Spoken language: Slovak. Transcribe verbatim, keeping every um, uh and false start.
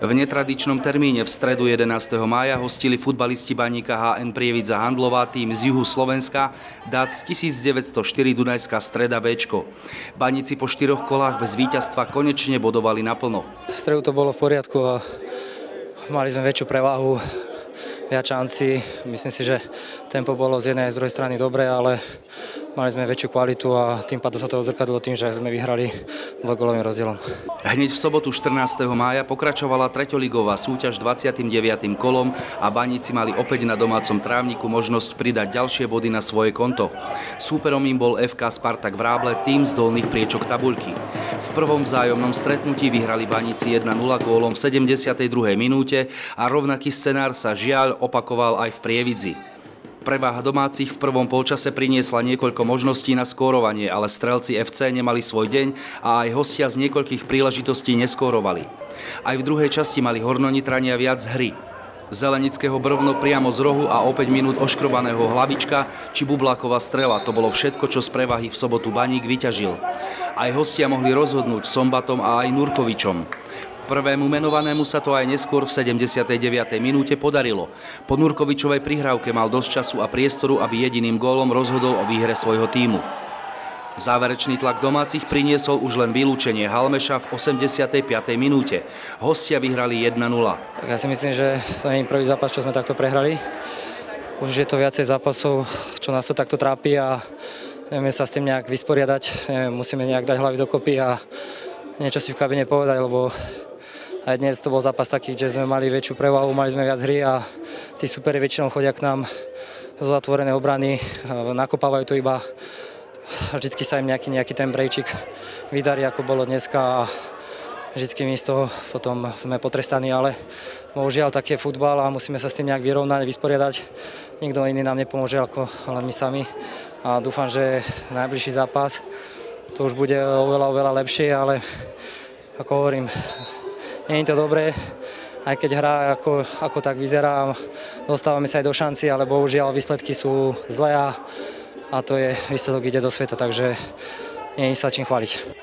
V netradičnom termíne v stredu jedenásteho mája hostili futbalisti baníka há en Prievidza Handlová tým z juhu Slovenska dé á cé tisícdeväťstoštyri Dunajská Streda béčko. Baníci po štyroch kolách bez víťazstva konečne bodovali naplno. V stredu to bolo v poriadku a mali sme väčšiu prevahu, viac šanci. Myslím si, že tempo bolo z jednej aj z druhej strany dobré, ale mali sme väčšiu kvalitu a tým pádom sa to odzrkadlo tým, že sme vyhrali dvojgólovým rozdielom. Hneď v sobotu štrnásteho mája pokračovala treťoligová súťaž dvadsiatym deviatym kolom a baníci mali opäť na domácom trávniku možnosť pridať ďalšie body na svoje konto. Súperom im bol ef ká Spartak Vráble, tým z dolných priečok tabuľky. V prvom vzájomnom stretnutí vyhrali baníci jeden nula gólom v sedemdesiatej druhej minúte a rovnaký scenár sa žiaľ opakoval aj v Prievidzi. Prevaha domácich v prvom polčase priniesla niekoľko možností na skórovanie, ale strelci ef cé nemali svoj deň a aj hostia z niekoľkých príležitostí neskórovali. Aj v druhej časti mali Hornonitrania viac hry. Zelenického brvno priamo z rohu a o päť minút oškrobaného Hlavička či Bubláková strela, to bolo všetko, čo z prevahy v sobotu baník vyťažil. Aj hostia mohli rozhodnúť Sombatom a aj Nurkovičom. Prvému menovanému sa to aj neskôr v sedemdesiatej deviatej minúte podarilo. Po Nurkovičovej prihrávke mal dosť času a priestoru, aby jediným gólom rozhodol o výhre svojho tímu. Záverečný tlak domácich priniesol už len vylúčenie Halmeša v osemdesiatej piatej minúte. Hostia vyhrali jeden nula. Tak ja si myslím, že to nie je prvý zápas, čo sme takto prehrali. Už je to viacej zápasov, čo nás to takto trápi a nevieme sa s tým nejak vysporiadať. Neviem, musíme nejak dať hlavy dokopy a niečo si v kabine povedať, lebo aj dnes to bol zápas taký, že sme mali väčšiu prevahu, mali sme viac hry a tí superi väčšinou chodia k nám zo zatvorené obrany, nakopávajú to iba. Vždycky sa im nejaký, nejaký ten brejčik vydarí, ako bolo dneska a vždycky my z toho potom sme potrestaní, ale bohužiaľ taký je futbal a musíme sa s tým nejak vyrovnať, vysporiadať. Nikto iný nám nepomôže ako len my sami a dúfam, že najbližší zápas to už bude oveľa, oveľa lepšie, ale ako hovorím, nie je to dobré, aj keď hra ako, ako tak vyzerá, dostávame sa aj do šanci, ale bohužiaľ výsledky sú zlé a, a to je výsledok ide do sveta, takže nie je sa čím chváliť.